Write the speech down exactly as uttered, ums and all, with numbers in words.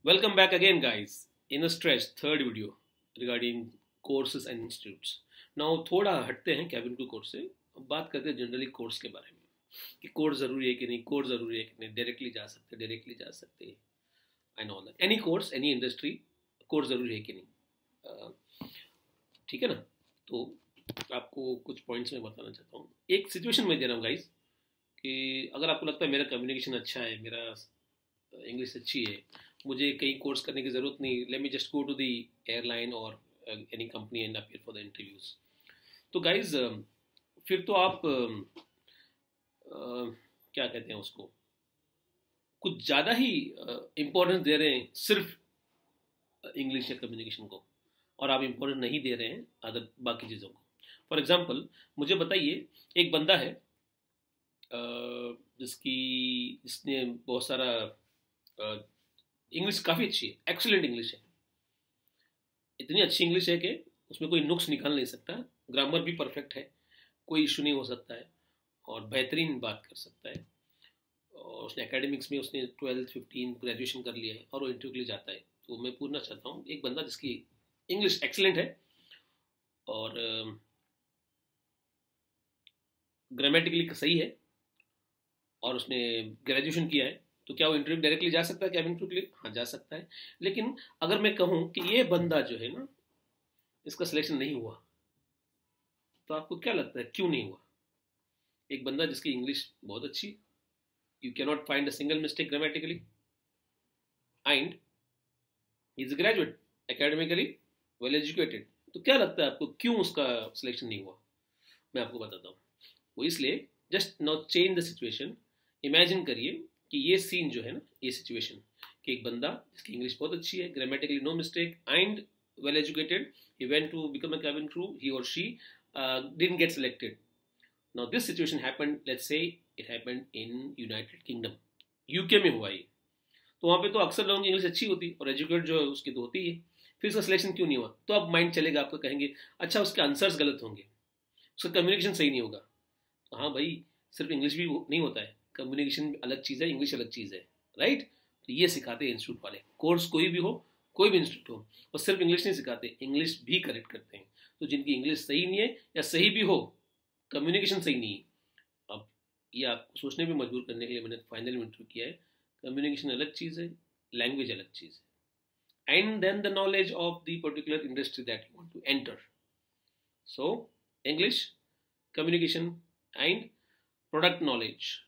Welcome back again, guys. In the stretch, third video regarding courses and institutes. Now थोड़ा हटते हैं cabin crew course से, अब बात करते हैं जनरली कोर्स के बारे में कि कोर्स ज़रूरी है कि नहीं, कोर्स ज़रूरी है कि नहीं, डायरेक्टली जा सकते डायरेक्टली जा सकते हैं and all that. Any course any industry, course ज़रूरी है कि नहीं, ठीक है ना। तो आपको कुछ पॉइंट्स में बताना चाहता हूँ। एक सिचुएशन में दे रहा हूँ गाइज कि अगर आपको लगता है मेरा कम्युनिकेशन अच्छा है, मेरा इंग्लिश अच्छी है, मुझे कहीं कोर्स करने की ज़रूरत नहीं, let me just go to the airline और any company and appear for the interviews. तो गाइज फिर तो आप uh, uh, क्या कहते हैं उसको, कुछ ज़्यादा ही इम्पोर्टेंस uh, दे रहे हैं सिर्फ इंग्लिश या कम्युनिकेशन को, और आप इम्पोर्टेंस नहीं दे रहे हैं अदर बाकी चीज़ों को। फॉर एग्जाम्पल मुझे बताइए, एक बंदा है uh, जिसकी जिसने बहुत सारा इंग्लिश uh, काफ़ी अच्छी है, एक्सीलेंट इंग्लिश है, इतनी अच्छी इंग्लिश है कि उसमें कोई नुक्स निकाल नहीं सकता, ग्रामर भी परफेक्ट है, कोई इशू नहीं हो सकता है और बेहतरीन बात कर सकता है। और उसने एकेडमिक्स में उसने ट्वेल्थ फिफ्टीन ग्रेजुएशन कर लिया है और वो इंटरव्यू के लिए जाता है। तो मैं पूछना चाहता हूँ, एक बंदा जिसकी इंग्लिश एक्सीलेंट है और ग्रामेटिकली सही है और उसने ग्रेजुएशन किया है, तो क्या वो इंटरव्यू डायरेक्टली जा सकता है कैबिन क्रू के लिए? हाँ, जा सकता है। लेकिन अगर मैं कहूँ कि ये बंदा जो है ना, इसका सिलेक्शन नहीं हुआ, तो आपको क्या लगता है क्यों नहीं हुआ? एक बंदा जिसकी इंग्लिश बहुत अच्छी, you can not find a single mistake grammatically, and is graduate, academically well educated, तो क्या लगता है आपको क्यों उसका सिलेक्शन नहीं हुआ? मैं आपको बताता हूँ। वो इसलिए, just not change the situation, imagine करिए कि ये सीन जो है ना, ये सिचुएशन कि एक बंदा जिसकी इंग्लिश बहुत अच्छी है, grammatically no mistake and well educated, he went to become a cabin crew, he or she uh, didn't get selected. Now this situation happened, let's say it happened in United Kingdom, UK में हुआ ये। तो वहाँ पे तो अक्सर लोगों की इंग्लिश अच्छी होती और एजुकेट जो है उसकी तो होती है, फिर उसका सिलेक्शन क्यों नहीं हुआ? तो अब माइंड चलेगा आपका, कहेंगे अच्छा उसके आंसर्स गलत होंगे, उसका कम्युनिकेशन सही नहीं होगा। तो हाँ भाई, सिर्फ इंग्लिश भी नहीं होता है, कम्युनिकेशन अलग चीज़ है, इंग्लिश अलग चीज़ है, राइट। तो ये सिखाते हैं इंस्टीट्यूट वाले, कोर्स कोई भी हो, कोई भी इंस्टीट्यूट हो, और सिर्फ इंग्लिश नहीं सिखाते, इंग्लिश भी करेक्ट करते हैं। तो जिनकी इंग्लिश सही नहीं है या सही भी हो, कम्युनिकेशन सही नहीं है, अब ये आपको सोचने पे मजबूर करने के लिए मैंने फाइनल में इंटरव्यू किया है। कम्युनिकेशन अलग चीज़ है, लैंग्वेज अलग चीज़ है, and then the knowledge of the particular industry that you want to enter. So English, communication and product knowledge,